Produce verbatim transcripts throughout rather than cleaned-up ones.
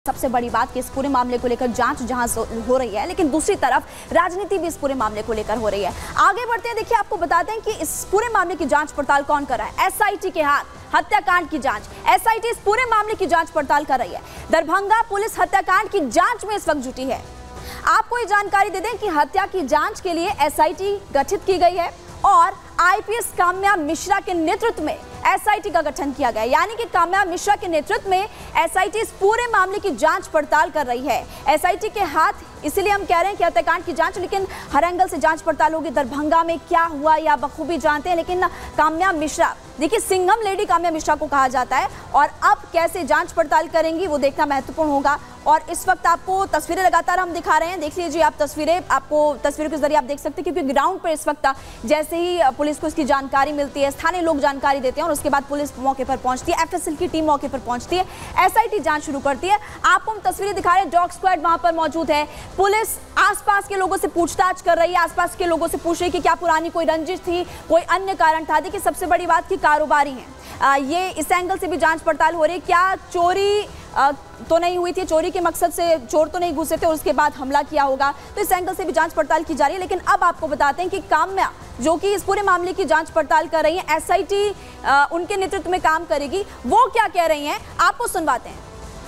सबसे बड़ी बात कि इस पूरे मामले को लेकर जांच जहां हो रही है, लेकिन दूसरी तरफ राजनीति भी इस पूरे मामले को लेकर हो रही है। आगे बढ़ते हैं, देखिए आपको बताते हैं कि इस पूरे मामले की जांच पड़ताल कौन कर रहा है। एसआईटी के हाथ हत्याकांड की जांच, एसआईटी इस पूरे मामले की जांच पड़ताल कर रही है। दरभंगा पुलिस हत्याकांड की जांच में इस वक्त जुटी है। आपको ये जानकारी दे दें कि हत्या की जांच के लिए एसआईटी गठित की गई है और आईपीएस काम्या मिश्रा के नेतृत्व में एसआईटी का गठन किया गया, यानी कि काम्या मिश्रा के नेतृत्व में एसआईटी इस पूरे मामले की जांच पड़ताल कर रही है। एसआईटी के हाथ इसलिए हम कह रहे हैं कि हत्याकांड की जांच, लेकिन हर एंगल से जांच पड़ताल होगी। दरभंगा में क्या हुआ या बखूबी जानते हैं, लेकिन काम्या मिश्रा, देखिए सिंघम लेडी काम्या मिश्रा को कहा जाता है, और अब कैसे जांच पड़ताल करेंगी वो देखना महत्वपूर्ण होगा। और इस वक्त आपको तस्वीरें लगातार हम दिखा रहे हैं, देख लीजिए आप तस्वीरें, आपको तस्वीरों के जरिए आप देख सकते हैं, क्योंकि ग्राउंड पर इस वक्त जैसे ही पुलिस को इसकी जानकारी मिलती है, स्थानीय लोग जानकारी देते हैं और उसके बाद पुलिस मौके पर पहुंचती है, एफएसएल की टीम मौके पर पहुंचती है, एसआईटी जांच शुरू करती है। आपको हम तस्वीरें दिखा रहे हैं, डॉग स्क्वाड वहां पर मौजूद है, पुलिस आसपास के लोगों से पूछताछ कर रही है, आसपास के लोगों से पूछ रही है कि क्या पुरानी कोई रंजिश थी, कोई अन्य कारण था। देखिए सबसे बड़ी बात की कारोबारी है, आ, ये इस एंगल से भी जांच पड़ताल हो रही है, क्या चोरी आ, तो नहीं हुई थी, चोरी के मकसद से चोर तो नहीं घुसे थे और उसके बाद हमला किया होगा, तो इस एंगल से भी जांच पड़ताल की जा रही है। लेकिन अब आपको बताते हैं कि काम्या जो कि इस पूरे मामले की जांच पड़ताल कर रही है, एसआईटी उनके नेतृत्व में काम करेगी, वो क्या कह रही हैं आपको सुनवाते हैं।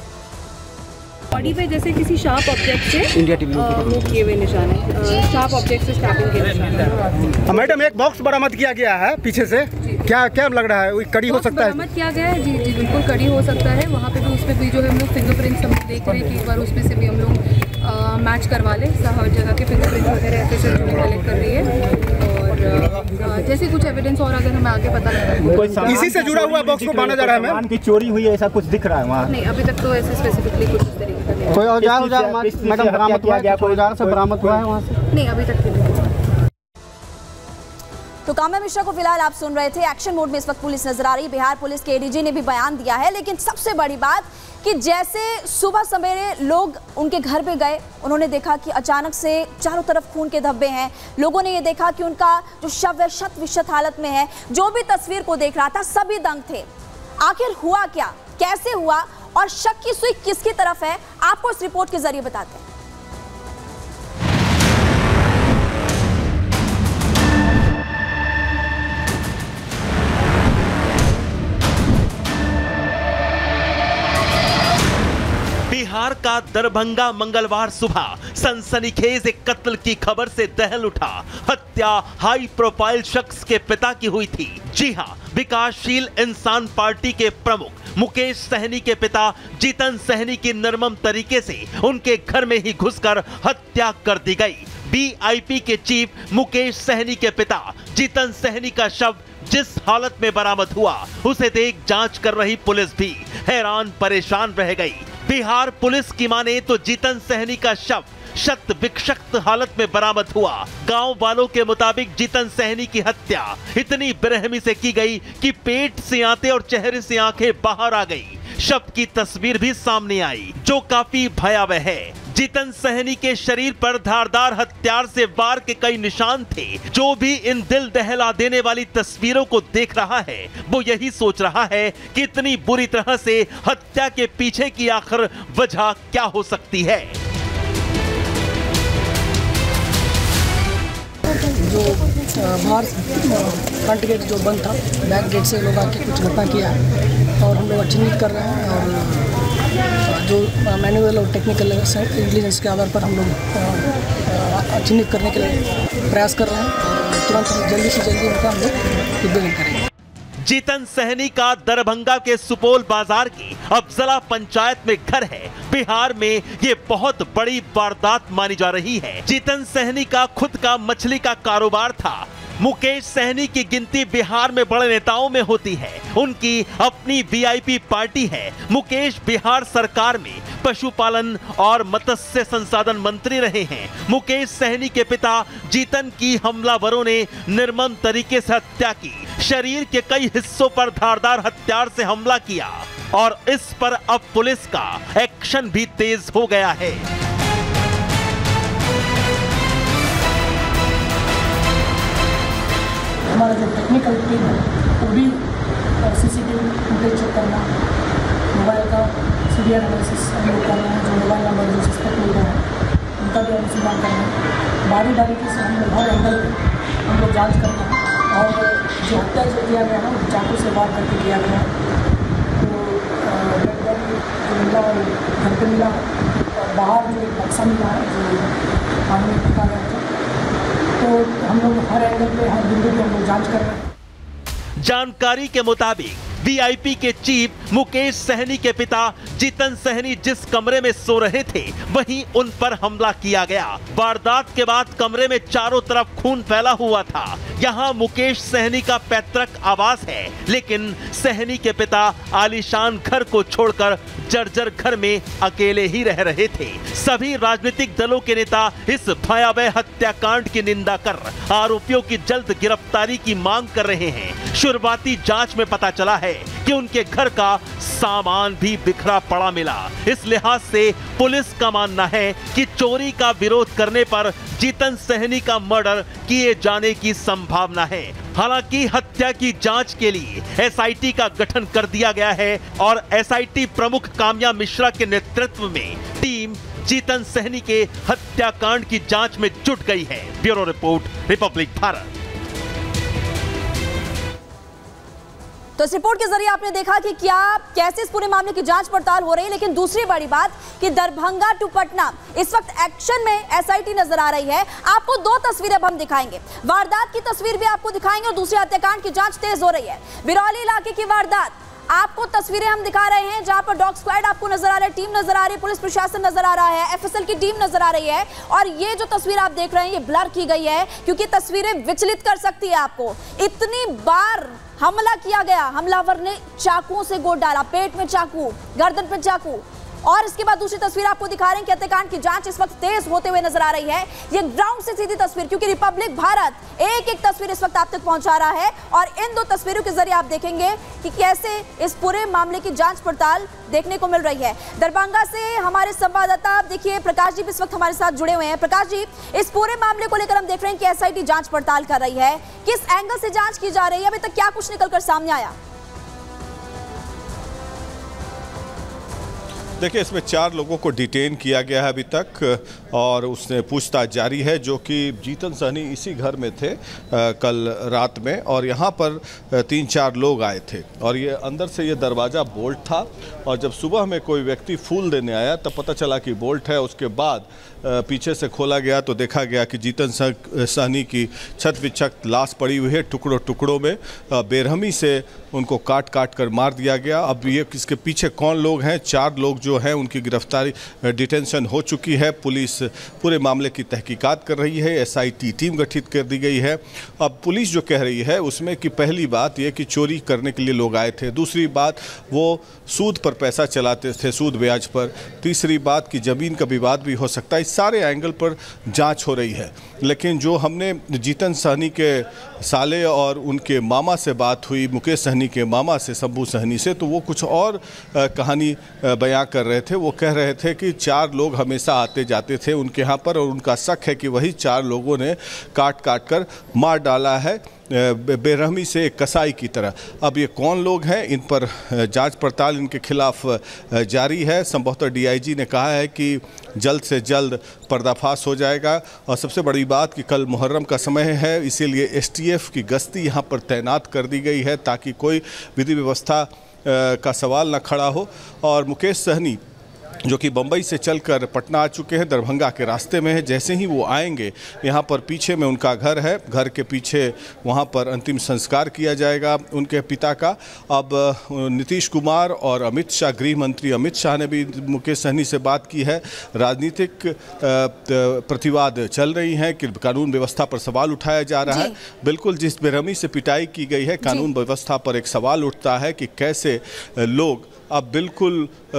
बॉडी पे जैसे किसी शार्प ऑब्जेक्ट से इंडिया टीवी वो किए हुए निशान है, शार्प ऑब्जेक्ट से स्टैबिंग के निशान है। मैडम एक बॉक्स बरामद किया गया है पीछे से, क्या क्या लग रहा है, कड़ी हो सकता है? बरामद किया गया है जी जी बिल्कुल कड़ी हो सकता है। वहाँ पे भी उस पर भी जो है हम लोग फिंगरप्रिंट्स हम देख रहे हैं कि एक बार उसमें से भी हम लोग मैच करवा लें, हर जगह के फिंगरप्रिंट वगैरह ऐसे से कलेक्ट कर रही है। और जैसे कुछ एविडेंस और अगर हमें आगे पता लगा, इसी से जुड़ा हुआ बॉक्स को माना जा रहा है मैम की चोरी हुई है, ऐसा कुछ दिख रहा है वहाँ? नहीं, अभी तक तो ऐसे स्पेसिफिकली कुछ इस तरीके का कोई औजार औजार मैडम बरामद हुआ है, कोई औजार से बरामद हुआ है वहाँ से? नहीं, अभी तक नहीं। तो काम्या मिश्रा को फिलहाल आप सुन रहे थे, एक्शन मोड में इस वक्त पुलिस नजर आ रही है। बिहार पुलिस के एडीजी ने भी बयान दिया है, लेकिन सबसे बड़ी बात कि जैसे सुबह सवेरे लोग उनके घर पे गए, उन्होंने देखा कि अचानक से चारों तरफ खून के धब्बे हैं। लोगों ने ये देखा कि उनका जो शव है शत विशत हालत में है। जो भी तस्वीर को देख रहा था सभी दंग थे। आखिर हुआ क्या, कैसे हुआ और शक की सुई किसकी तरफ है, आपको इस रिपोर्ट के जरिए बताते हैं। बिहार का दरभंगा मंगलवार सुबह सनसनीखेज एक कत्ल की खबर से दहल उठा। हत्या हाई प्रोफाइल शख्स के पिता की हुई थी। जी हां, विकासशील इंसान पार्टी के प्रमुख मुकेश सहनी के पिता जीतन सहनी की निर्मम तरीके से उनके घर में ही घुसकर हत्या कर दी गई। बीआईपी के चीफ मुकेश सहनी के पिता जीतन सहनी का शव जिस हालत में बरामद हुआ, उसे देख जांच कर रही पुलिस भी हैरान परेशान रह गई। बिहार पुलिस की माने तो जीतन सहनी का शव शत विक्षत हालत में बरामद हुआ। गांव वालों के मुताबिक जीतन सहनी की हत्या इतनी बेरहमी से की गई कि पेट से आंतें और चेहरे से आंखें बाहर आ गई। शव की तस्वीर भी सामने आई जो काफी भयावह है। जीतन सहनी के शरीर पर धारदार हथियार से वार के कई निशान थे। जो भी इन दिल दहला देने वाली तस्वीरों को देख रहा है वो यही सोच रहा है कि इतनी बुरी तरह से हत्या के पीछे की आखिर वजह क्या हो सकती है। जो बाहर फ्रंट गेट जो बंद था, बैक गेट से लोग आके कुछ घटना किया और हम लोग चिन्हित कर रहे हैं, और जो मैनुअल और टेक्निकल इंटेलिजेंस के आधार पर हम लोग चिन्हित करने के लिए प्रयास कर रहे हैं। तुरंत जल्दी से जल्दी उनका हम लोग उद्योग करेंगे। जीतन सहनी का दरभंगा के सुपौल बाजार की अफजला पंचायत में घर है। बिहार में ये बहुत बड़ी वारदात मानी जा रही है। जीतन सहनी का खुद का मछली का कारोबार था। मुकेश सहनी की गिनती बिहार में बड़े नेताओं में होती है। उनकी अपनी वीआईपी पार्टी है। मुकेश बिहार सरकार में पशुपालन और मत्स्य संसाधन मंत्री रहे हैं। मुकेश सहनी के पिता जीतन की हमलावरों ने निर्मम तरीके से हत्या की। शरीर के कई हिस्सों पर धारदार हथियार से हमला किया और इस पर अब पुलिस का एक्शन भी तेज हो गया है। हमारा जो टेक्निकल टीम है वो भी सीसीटीवी फुटेज चेक करना, मोबाइल का सी डी आर एनालिसिस हम लोग कर रहे हैं, जो मोबाइल नंबर जो सस्पेक्ट मिल रहे हैं उनका भी अनुसंधान कर रहे हैं। बारी बारीकी से हम लोग हर एंगल पर हम लोग जाँच कर रहे हैं और जो हत्या जो किया गया है वो चाकू से वार करके किया गया है। तो जो मिला घर पर मिला और बाहर जो एक बक्सा मिला है जो पानी में फेंका गया था। तो हम लोग हर एंगल पे हर बिंदु पे हम लोग जाँच कर रहे हैं। जानकारी के मुताबिक वी आई पी के चीफ मुकेश सहनी के पिता जीतन सहनी जिस कमरे में सो रहे थे वहीं उन पर हमला किया गया। वारदात के बाद कमरे में चारों तरफ खून फैला हुआ था। यहां मुकेश सहनी का पैतृक आवास है, लेकिन सहनी के पिता आलीशान घर को छोड़कर जर्जर घर में अकेले ही रह रहे थे। सभी राजनीतिक दलों के नेता इस भयावह हत्याकांड की निंदा कर आरोपियों की जल्द गिरफ्तारी की मांग कर रहे हैं। शुरुआती जांच में पता चला है कि उनके घर का सामान भी बिखरा पड़ा मिला। इस लिहाज से पुलिस का मानना है कि चोरी का विरोध करने पर जीतन सहनी का मर्डर किए जाने की संभावना है। हालांकि हत्या की जांच के लिए एस आई टी का गठन कर दिया गया है और एस आई टी प्रमुख काम्या मिश्रा के नेतृत्व में टीम जीतन सहनी के हत्याकांड की जांच में जुट गई है। Bureau report, Republic Bharat. तो इस रिपोर्ट के जरिए आपने देखा कि क्या कैसे इस पूरे मामले की जांच पड़ताल हो रही है, लेकिन दूसरी बड़ी बात कि दरभंगा टू पटना इस वक्त एक्शन में एस आई टी नजर आ रही है। आपको दो तस्वीरें अब हम दिखाएंगे, वारदात की तस्वीर भी आपको दिखाएंगे और दूसरी हत्याकांड की जांच तेज हो रही है। बिरौली इलाके की वारदात आपको तस्वीरें हम दिखा रहे हैं, जहां पर डॉग स्क्वाड आपको नजर आ रहा है, टीम नजर आ रही है, पुलिस प्रशासन नजर आ रहा है, एफ एस एल की टीम नजर आ रही है। और ये जो तस्वीर आप देख रहे हैं ये ब्लर की गई है क्योंकि तस्वीरें विचलित कर सकती है आपको। इतनी बार हमला किया गया, हमलावर ने चाकुओं से गोद डाला, पेट में चाकू, गर्दन पे चाकू। और इसके बाद दूसरी तस्वीर आपको दिखा रहे हैं कि हत्याकांड की जांच इस वक्त तेज होते हुए नजर आ रही है। ये ग्राउंड से सीधी तस्वीर, क्योंकि रिपब्लिक भारत एक एक तस्वीर इस वक्त आप तक पहुंचा रहा है और इन दो तस्वीरों के जरिए आप देखेंगे कि कैसे इस पूरे मामले की जांच पड़ताल देखने को मिल रही है। दरभंगा से हमारे संवाददाता आप देखिए प्रकाश जी इस वक्त हमारे साथ जुड़े हुए हैं। प्रकाश जी, इस पूरे मामले को लेकर हम देख रहे हैं कि एस आई टी जांच पड़ताल कर रही है, किस एंगल से जांच की जा रही है, अभी तक क्या कुछ निकलकर सामने आया? देखिए, इसमें चार लोगों को डिटेन किया गया है अभी तक और उसने पूछताछ जारी है, जो कि जीतन सहनी इसी घर में थे आ, कल रात में और यहाँ पर तीन चार लोग आए थे और ये अंदर से ये दरवाज़ा बोल्ट था और जब सुबह में कोई व्यक्ति फूल देने आया तब पता चला कि बोल्ट है। उसके बाद पीछे से खोला गया तो देखा गया कि जीतन सहनी की छत विच्छत लाश पड़ी हुई है, टुकड़ों टुकड़ों में बेरहमी से उनको काट काट कर मार दिया गया। अब ये किसके पीछे कौन लोग हैं, चार लोग जो हैं उनकी गिरफ्तारी डिटेंशन हो चुकी है। पुलिस पूरे मामले की तहकीकात कर रही है, एस आई टी टीम गठित कर दी गई है। अब पुलिस जो कह रही है उसमें कि पहली बात ये कि चोरी करने के लिए लोग आए थे, दूसरी बात वो सूद पर पैसा चलाते थे, सूद ब्याज पर, तीसरी बात कि ज़मीन का विवाद भी हो सकता है। सारे एंगल पर जांच हो रही है। लेकिन जो हमने जीतन सहनी के साले और उनके मामा से बात हुई, मुकेश सहनी के मामा से, शंभू सहनी से, तो वो कुछ और कहानी बयां कर रहे थे। वो कह रहे थे कि चार लोग हमेशा आते जाते थे उनके यहाँ पर और उनका शक है कि वही चार लोगों ने काट काट कर मार डाला है बेरहमी से, एक कसाई की तरह। अब ये कौन लोग हैं, इन पर जांच पड़ताल इनके खिलाफ जारी है। संभवतः डी आई जी ने कहा है कि जल्द से जल्द पर्दाफाश हो जाएगा और सबसे बड़ी बात कि कल मुहर्रम का समय है, इसीलिए एस टी एफ की गश्ती यहाँ पर तैनात कर दी गई है ताकि कोई विधि व्यवस्था का सवाल न खड़ा हो। और मुकेश सहनी जो कि बम्बई से चलकर पटना आ चुके हैं, दरभंगा के रास्ते में है। जैसे ही वो आएंगे यहाँ पर पीछे में उनका घर है, घर के पीछे वहाँ पर अंतिम संस्कार किया जाएगा उनके पिता का। अब नीतीश कुमार और अमित शाह, गृह मंत्री अमित शाह ने भी मुकेश सहनी से बात की है। राजनीतिक प्रतिवाद चल रही हैं कि कानून व्यवस्था पर सवाल उठाया जा रहा है। बिल्कुल जिस बेरहमी से पिटाई की गई है, कानून व्यवस्था पर एक सवाल उठता है कि कैसे लोग अब बिल्कुल आ,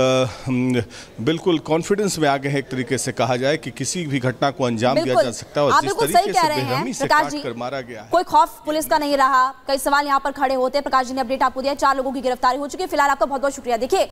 बिल्कुल कॉन्फिडेंस में आ गए हैं, एक तरीके से कहा जाए कि किसी भी घटना को अंजाम दिया जा सकता है। और जिस तरीके से बेरहमी से काट कर मारा गया है, कोई खौफ पुलिस का नहीं रहा। कई सवाल यहाँ पर खड़े होते हैं। प्रकाश जी ने अपडेट आपको दिया, चार लोगों की गिरफ्तारी हो चुकी है। फिलहाल आपका बहुत बहुत शुक्रिया। देखिए